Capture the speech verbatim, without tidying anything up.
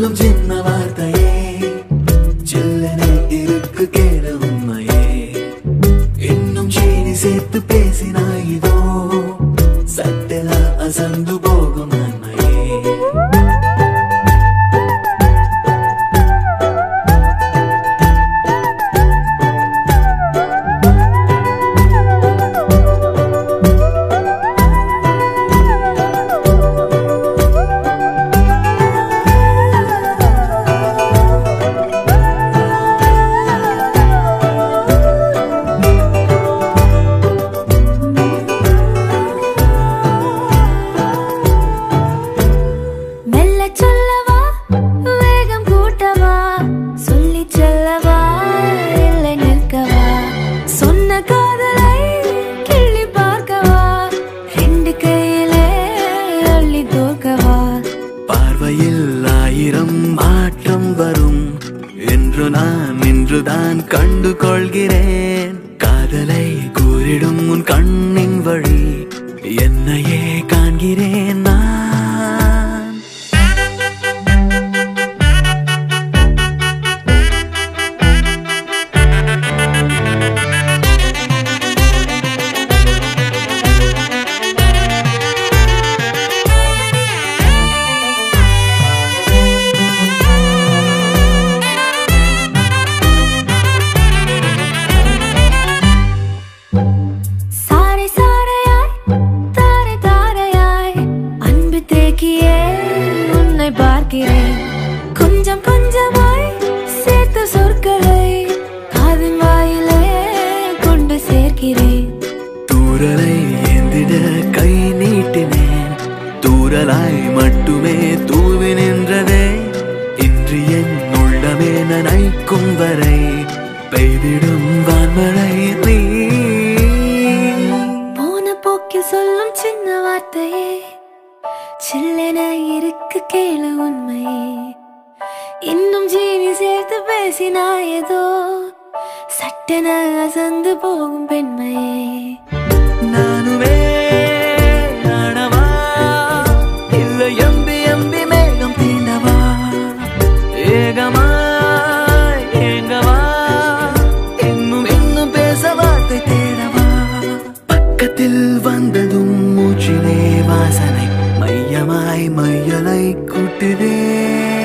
சொல்லும் சின்ன வார்த்தையே சில்லனை இருக்கு கேளு உண்மையே இன்னும் சீனி சேர்த்து பேசினாயிதோ சட்டெலா அசந்து போகும் நன்மையே ஆயிரம் மாற்றம் வரும் என்று நான் இன்றுதான் கண்டு கொள்கிறேன் காதலை கூறிடும் உன் கண்ணின் வழி என்னையே காண்கிறேன் நான் கொஞ்சம் கொஞ்சமாய் சேர்த்த சொற்களை காதின் வாயிலே கொண்டு சேர்க்கிறேன் தூரலை ஏந்திட கை நீட்டினேன் தூரலாய் மட்டுமே தூவி நின்றதே இன்று என் உள்ளமே நனைக்கும் வரை பெய்திடும் வான்மழை நீ போன போக்கில் சொல்லும் சின்ன வார்த்தையே சில்லென இருக்கு கேளு உண்மையே இன்னும் ஜீனி சேர்த்து பேசினாயதோ சட்டென அசந்து போகும் பெண்மையே நானுமே நானவா இல்லை எம்பி எம்பி மேகம் தீண்டவா ஏகமா ஏங்கவா இன்னும் இன்னும் பேச வார்த்தை தேடவா பக்கத்தில் வந்ததும் மூச்சிலே வாசனை மையமாய் மையலை கூட்டுதே